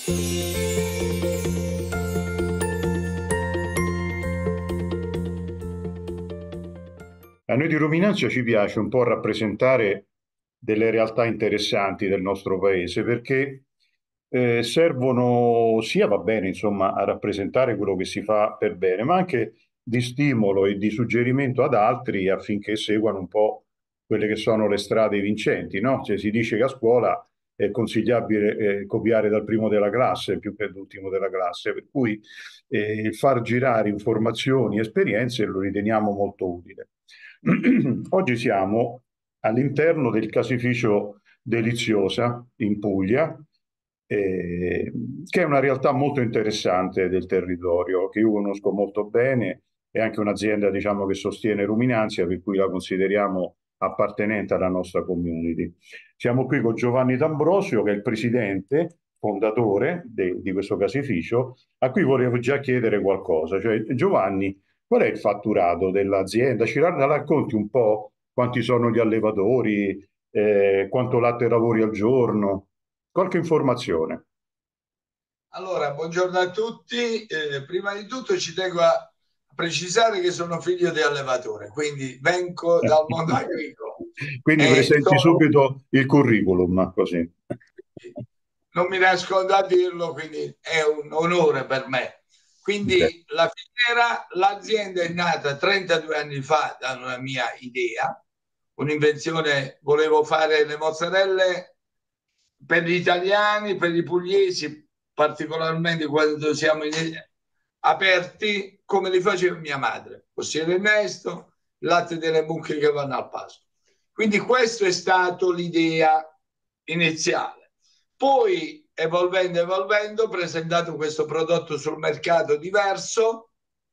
A noi di Rominanza ci piace un po' rappresentare delle realtà interessanti del nostro paese perché servono sia, va bene, insomma, a rappresentare quello che si fa per bene, ma anche di stimolo e di suggerimento ad altri affinché seguano un po' quelle che sono le strade vincenti, no? Cioè, si dice che a scuola è consigliabile copiare dal primo della classe più che dall'ultimo della classe, per cui far girare informazioni, esperienze lo riteniamo molto utile. Oggi siamo all'interno del caseificio Deliziosa in Puglia, che è una realtà molto interessante del territorio, che io conosco molto bene, è anche un'azienda, diciamo, che sostiene Ruminanzia, per cui la consideriamo appartenente alla nostra community. Siamo qui con Giovanni D'Ambrosio, che è il presidente, fondatore di questo caseificio, a cui volevo già chiedere qualcosa. Cioè, Giovanni, qual è il fatturato dell'azienda? Ci racconti un po' quanti sono gli allevatori, quanto latte lavori al giorno? Qualche informazione. Allora, buongiorno a tutti. Prima di tutto ci tengo a precisare che sono figlio di allevatore, quindi vengo dal mondo agricolo Quindi e presenti subito il curriculum, così. non mi nascondo a dirlo, quindi è un onore per me. Quindi la filiera, l'azienda è nata 32 anni fa da una mia idea, un'invenzione, volevo fare le mozzarelle per gli italiani, per i pugliesi, particolarmente quando siamo aperti, come li faceva mia madre. Possiede Ernesto, latte delle mucche che vanno al pasto. Quindi questa è stata l'idea iniziale. Poi, evolvendo, ho presentato questo prodotto sul mercato diverso.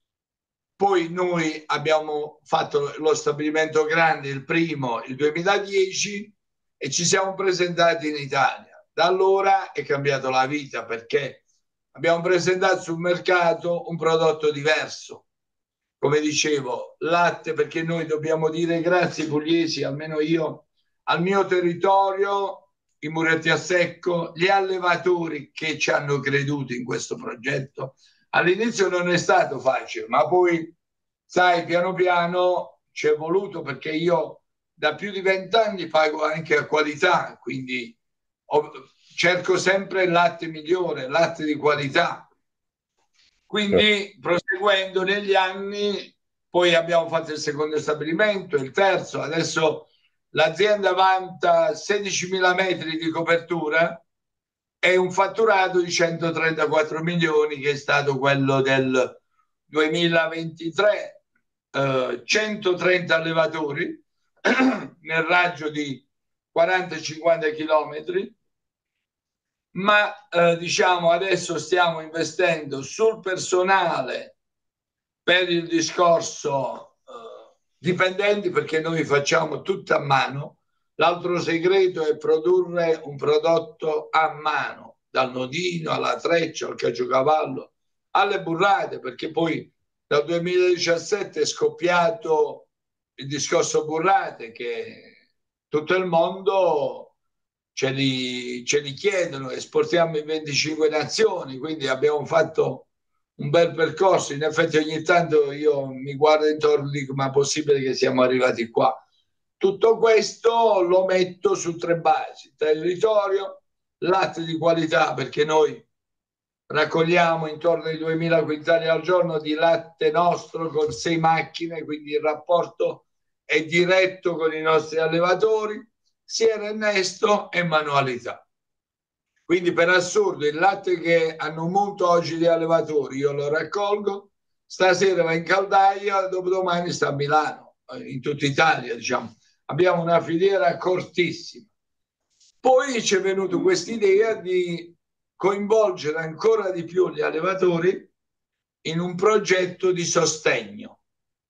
Poi noi abbiamo fatto lo stabilimento grande, il primo, il 2010, e ci siamo presentati in Italia. Da allora è cambiata la vita perché abbiamo presentato sul mercato un prodotto diverso. Come dicevo, latte, perché noi dobbiamo dire grazie ai pugliesi, almeno io, al mio territorio, i muretti a secco, gli allevatori che ci hanno creduto in questo progetto. All'inizio non è stato facile, ma poi, sai, piano piano ci è voluto perché io da più di 20 anni pago anche a qualità, quindi cerco sempre il latte migliore, latte di qualità. Quindi proseguendo negli anni, poi abbiamo fatto il secondo stabilimento, il terzo, adesso l'azienda vanta 16.000 metri di copertura e un fatturato di 134 milioni che è stato quello del 2023, 130 allevatori nel raggio di 40-50 chilometri, ma diciamo adesso stiamo investendo sul personale per il discorso dipendenti perché noi facciamo tutto a mano. L'altro segreto è produrre un prodotto a mano, dal nodino alla treccia, al caciocavallo, alle burrate, perché poi dal 2017 è scoppiato il discorso burrate che tutto il mondo ce li chiedono, esportiamo in 25 nazioni, quindi abbiamo fatto un bel percorso. In effetti ogni tanto io mi guardo intorno e dico ma è possibile che siamo arrivati qua? Tutto questo lo metto su tre basi: territorio, latte di qualità, perché noi raccogliamo intorno ai 2000 quintali al giorno di latte nostro con 6 macchine, quindi il rapporto è diretto con i nostri allevatori, sia Ernesto e manualità. Quindi per assurdo il latte che hanno munto oggi gli allevatori io lo raccolgo, stasera va in caldaia, dopodomani sta a Milano, in tutta Italia diciamo. Abbiamo una filiera cortissima. Poi ci è venuta questa idea di coinvolgere ancora di più gli allevatori in un progetto di sostegno.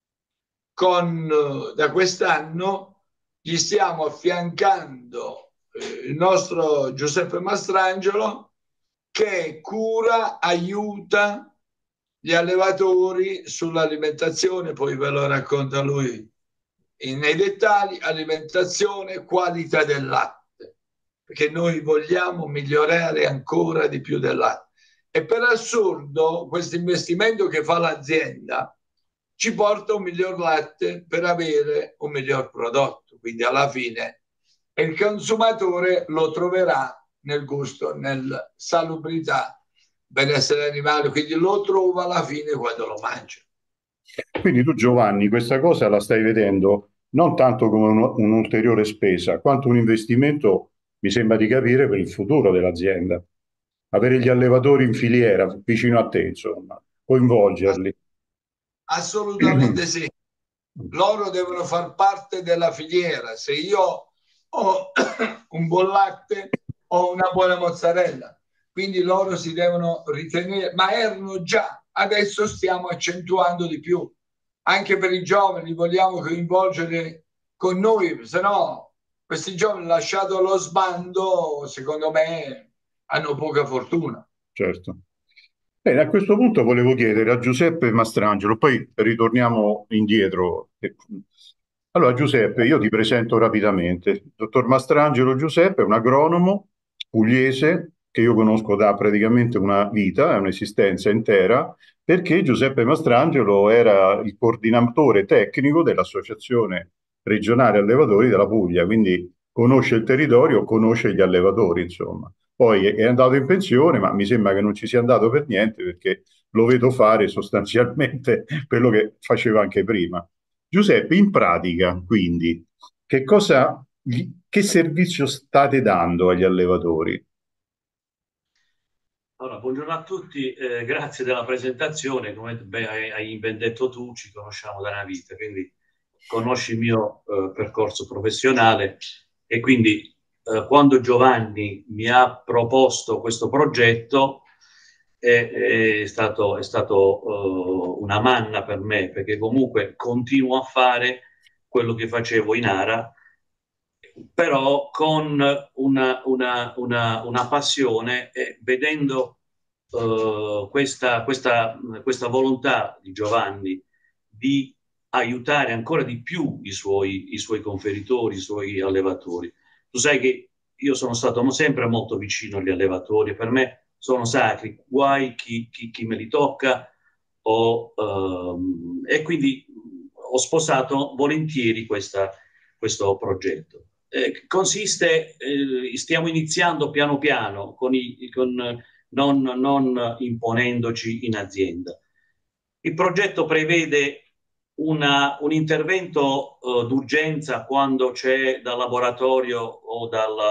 Da quest'anno gli stiamo affiancando il nostro Giuseppe Mastrangelo che cura, aiuta gli allevatori sull'alimentazione, poi ve lo racconta lui nei dettagli, alimentazione, qualità del latte. perché noi vogliamo migliorare ancora di più del latte. E per assurdo, questo investimento che fa l'azienda ci porta un miglior latte per avere un miglior prodotto. Quindi alla fine il consumatore lo troverà nel gusto, nella salubrità, benessere animale, quindi lo trova alla fine quando lo mangia. Quindi tu, Giovanni, questa cosa la stai vedendo non tanto come un'ulteriore spesa, quanto un investimento, mi sembra di capire, per il futuro dell'azienda. Avere gli allevatori in filiera vicino a te, insomma, coinvolgerli. Assolutamente sì. Loro devono far parte della filiera. Se io ho un buon latte, ho una buona mozzarella. Quindi loro si devono ritenere, ma erano già, adesso stiamo accentuando di più. Anche per i giovani vogliamo coinvolgere con noi, se no questi giovani lasciati allo sbando, secondo me, hanno poca fortuna. Certo. Bene, a questo punto volevo chiedere a Giuseppe Mastrangelo, poi ritorniamo indietro. Allora, Giuseppe, io ti presento rapidamente. Il dottor Mastrangelo Giuseppe è un agronomo pugliese che io conosco da praticamente una vita, è un'esistenza intera, perché Giuseppe Mastrangelo era il coordinatore tecnico dell'Associazione Regionale Allevatori della Puglia, quindi conosce il territorio, conosce gli allevatori, insomma. Poi è andato in pensione, ma mi sembra che non ci sia andato per niente perché lo vedo fare sostanzialmente quello che faceva anche prima. Giuseppe, in pratica, quindi, che servizio state dando agli allevatori? Allora, buongiorno a tutti, grazie della presentazione. Come hai ben detto tu, ci conosciamo da una vita, quindi conosci il mio percorso professionale e quindi quando Giovanni mi ha proposto questo progetto è stato una manna per me, perché comunque continuo a fare quello che facevo in Ara, però con una passione, vedendo questa volontà di Giovanni di aiutare ancora di più i suoi conferitori, i suoi allevatori. Tu sai che io sono stato sempre molto vicino agli allevatori, per me sono sacri, guai chi me li tocca, e quindi ho sposato volentieri questo progetto. Stiamo iniziando piano piano, non imponendoci in azienda. Il progetto prevede un intervento d'urgenza quando c'è dal laboratorio o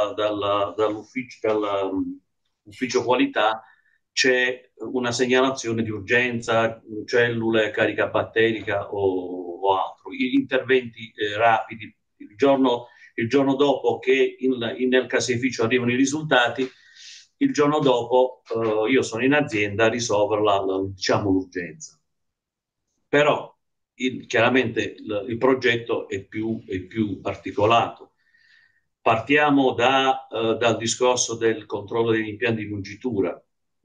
dall'ufficio qualità c'è una segnalazione di urgenza, cellule, carica batterica o altro. Gli interventi rapidi, il giorno dopo che nel caseificio arrivano i risultati, il giorno dopo io sono in azienda a risolvere diciamo, l'urgenza. Però chiaramente il progetto è più articolato. Partiamo dal discorso del controllo degli impianti di mungitura,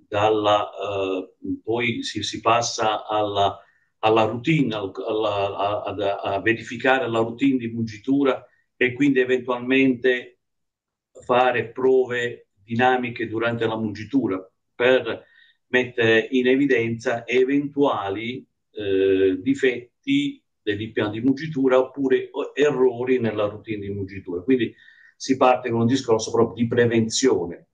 poi si passa alla routine, a verificare la routine di mungitura e quindi eventualmente fare prove dinamiche durante la mungitura per mettere in evidenza eventuali difetti dell'impianto di mungitura oppure errori nella routine di mungitura. Quindi si parte con un discorso proprio di prevenzione.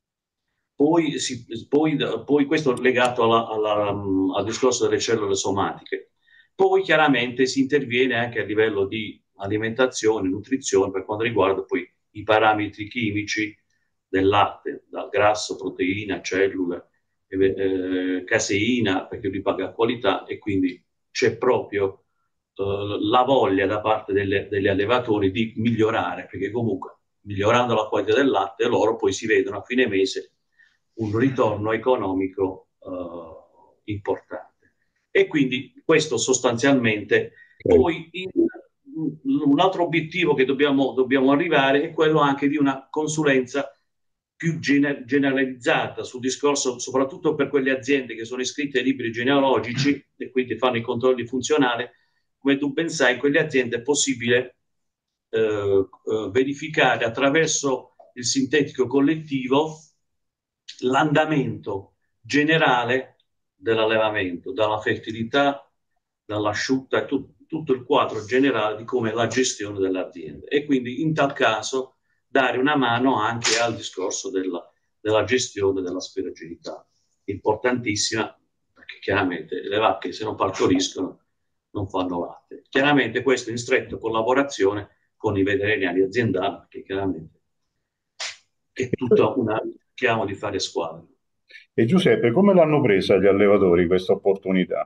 Poi questo legato al discorso delle cellule somatiche. Poi chiaramente si interviene anche a livello di alimentazione, nutrizione, per quanto riguarda poi i parametri chimici del latte, dal grasso, proteina, cellule, caseina, perché lui paga qualità e quindi c'è proprio la voglia da parte degli allevatori di migliorare, perché comunque migliorando la qualità del latte loro poi si vedono a fine mese un ritorno economico importante. E quindi questo sostanzialmente. Poi un altro obiettivo che dobbiamo arrivare è quello anche di una consulenza più generalizzata sul discorso, soprattutto per quelle aziende che sono iscritte ai libri genealogici e quindi fanno i controlli funzionali. Come tu ben sai, in quelle aziende è possibile verificare attraverso il sintetico collettivo, l'andamento generale dell'allevamento, dalla fertilità, dall'asciutta, tutto il quadro generale di come è la gestione dell'azienda, e quindi in tal caso dare una mano anche al discorso della gestione della speracidità, importantissima, perché chiaramente le vacche, se non partoriscono, non fanno latte. Chiaramente questo in stretta collaborazione con i veterinari aziendali, perché chiaramente è tutta una chiamo di fare squadra. E Giuseppe, come l'hanno presa gli allevatori questa opportunità?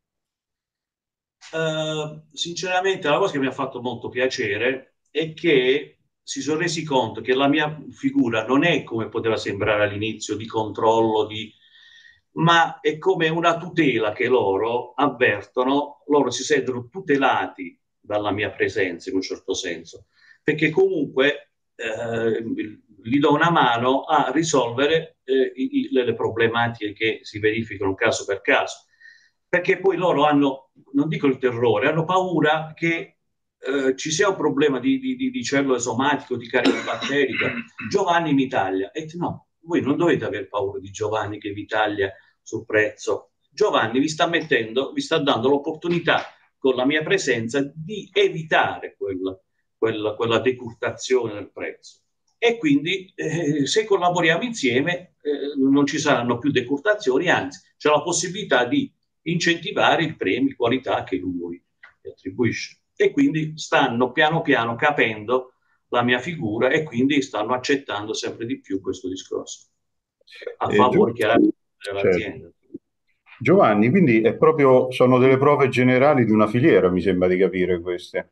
Sinceramente la cosa che mi ha fatto molto piacere è che si sono resi conto che la mia figura non è, come poteva sembrare all'inizio, di controllo, ma è come una tutela che loro avvertono, loro si sentono tutelati dalla mia presenza in un certo senso, perché comunque gli do una mano a risolvere le problematiche che si verificano caso per caso, perché poi loro hanno, non dico il terrore, hanno paura che ci sia un problema di cellule somatiche o di carica batterica. Giovanni mi taglia, e no, voi non dovete aver paura di Giovanni che vi taglia sul prezzo. Giovanni vi sta dando l'opportunità con la mia presenza di evitare quella decurtazione del prezzo. E quindi se collaboriamo insieme non ci saranno più decurtazioni, anzi c'è la possibilità di incentivare i premi qualità che lui attribuisce. E quindi stanno piano piano capendo la mia figura e quindi stanno accettando sempre di più questo discorso a favore chiaramente dell'azienda. Certo. Giovanni, quindi è proprio, sono delle prove generali di una filiera, mi sembra di capire queste.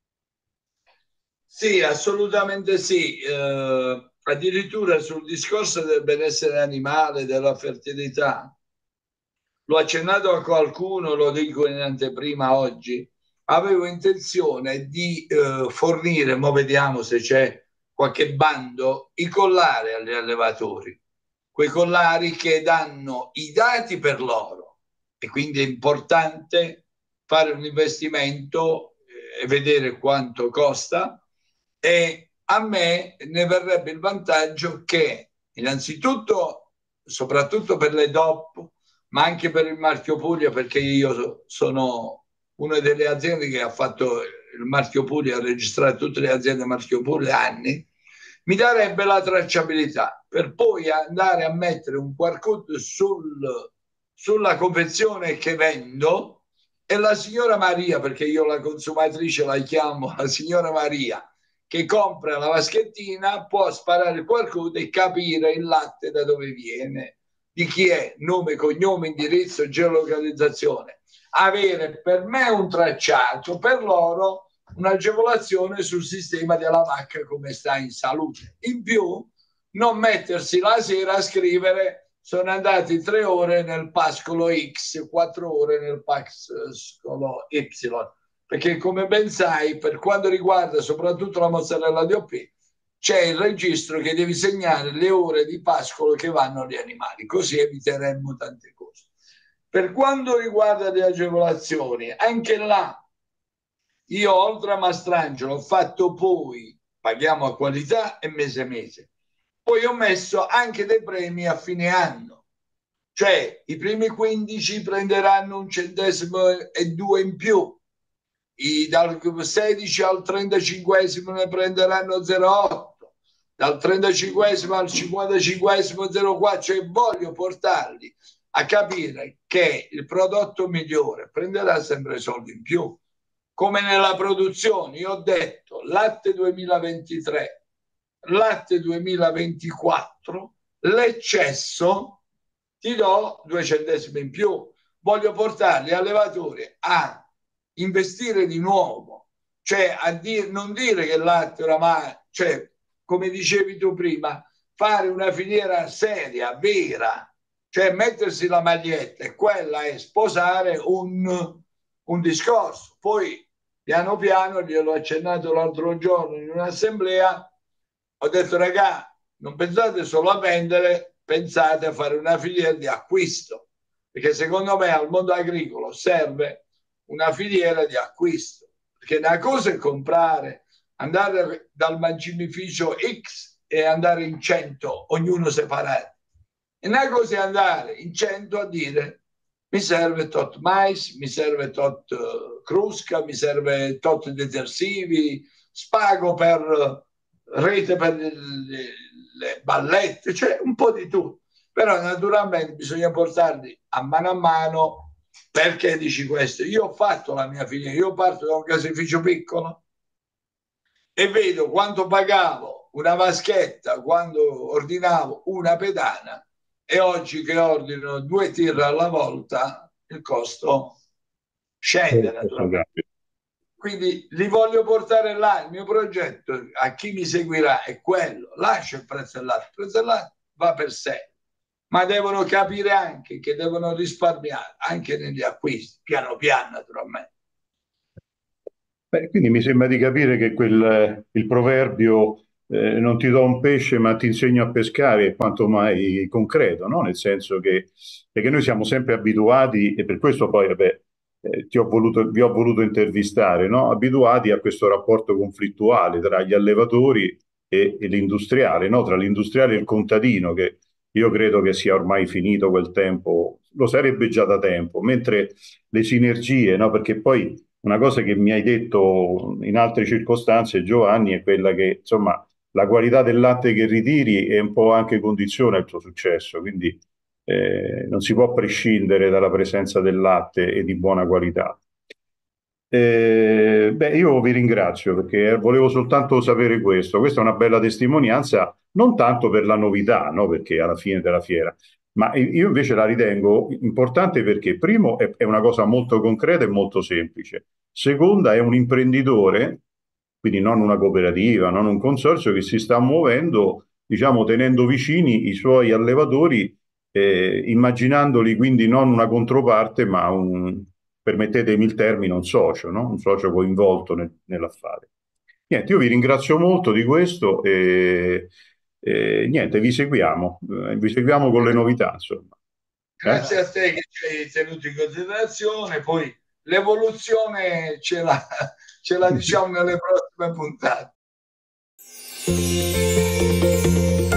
Sì, assolutamente sì. Addirittura sul discorso del benessere animale, della fertilità, l'ho accennato a qualcuno, lo dico in anteprima oggi, avevo intenzione di fornire, mo vediamo se c'è qualche bando, i collari agli allevatori, quei collari che danno i dati per loro, e quindi è importante fare un investimento e vedere quanto costa, e a me ne verrebbe il vantaggio che innanzitutto, soprattutto per le DOP, ma anche per il marchio Puglia, perché io sono una delle aziende che ha fatto il marchio Puglia, ha registrato tutte le aziende marchio Puglia anni, mi darebbe la tracciabilità per poi andare a mettere un QR code sulla confezione che vendo, e la signora Maria, perché io la consumatrice la chiamo la signora Maria, che compra la vaschettina, può sparare il QR code e capire il latte da dove viene, di chi è, nome, cognome, indirizzo, geolocalizzazione. Avere per me un tracciato, per loro un'agevolazione sul sistema della vacca come sta in salute. In più, non mettersi la sera a scrivere sono andati 3 ore nel pascolo X, 4 ore nel pascolo Y, perché come ben sai, per quanto riguarda soprattutto la mozzarella DOP, c'è il registro che devi segnare le ore di pascolo che vanno agli animali, così eviteremmo tante cose. Per quanto riguarda le agevolazioni, anche là io oltre a Mastrangelo ho fatto poi, paghiamo a qualità e mese a mese, poi ho messo anche dei premi a fine anno, cioè i primi 15 prenderanno 1,2 in più, dal 16 al 35esimo ne prenderanno 0,8, dal 35esimo al 55esimo 0,4, cioè voglio portarli a capire che il prodotto migliore prenderà sempre soldi in più. Come nella produzione, io ho detto latte 2023, latte 2024, l'eccesso ti do 2 centesimi in più. Voglio portare gli allevatori a investire di nuovo, cioè non dire che il latte oramai, cioè come dicevi tu prima, fare una filiera seria, vera, cioè mettersi la maglietta, e quella è sposare un discorso. Poi piano piano, gliel'ho accennato l'altro giorno in un'assemblea, ho detto ragà, non pensate solo a vendere, pensate a fare una filiera di acquisto, perché secondo me al mondo agricolo serve una filiera di acquisto, perché una cosa è comprare, andare dal macinificio X e andare in 100, ognuno separato. E una cosa è andare in 100 a dire mi serve tot mais, mi serve tot crusca, mi serve tot detersivi, spago per rete per le ballette, cioè un po' di tutto. Però naturalmente bisogna portarli a mano. Perché dici questo? Io ho fatto la mia figlia, io parto da un caseificio piccolo e vedo quanto pagavo una vaschetta quando ordinavo una pedana, e oggi che ordino 2 tir alla volta il costo scende naturalmente. Quindi li voglio portare là. Il mio progetto a chi mi seguirà è quello: lascia il prezzo dell'arte, il prezzo dell'arte va per sé, ma devono capire anche che devono risparmiare anche negli acquisti, piano piano naturalmente. Beh, quindi mi sembra di capire che il proverbio non ti do un pesce ma ti insegno a pescare è quanto mai concreto, no? Nel senso che, perché noi siamo sempre abituati, e per questo poi vabbè, vi ho voluto intervistare, no? Abituati a questo rapporto conflittuale tra gli allevatori e l'industriale, no? Tra l'industriale e il contadino, che io credo che sia ormai finito quel tempo, lo sarebbe già da tempo, mentre le sinergie, no? Perché poi una cosa che mi hai detto in altre circostanze, Giovanni, è quella che, insomma, la qualità del latte che ritiri è un po' anche condizione al tuo successo, quindi non si può prescindere dalla presenza del latte e di buona qualità. Beh, io vi ringrazio perché volevo soltanto sapere questo. Questa è una bella testimonianza, non tanto per la novità, no? Perché alla fine della fiera, ma io invece la ritengo importante perché, primo, è una cosa molto concreta e molto semplice. Seconda, è un imprenditore, quindi non una cooperativa, non un consorzio, che si sta muovendo, diciamo, tenendo vicini i suoi allevatori, immaginandoli quindi non una controparte, ma permettetemi il termine, un socio, no? Un socio coinvolto nell'affare. Niente, io vi ringrazio molto di questo e niente, vi seguiamo con le novità, insomma. Grazie a te che ci hai tenuto in considerazione, poi l'evoluzione ce la diciamo nelle prossime puntate.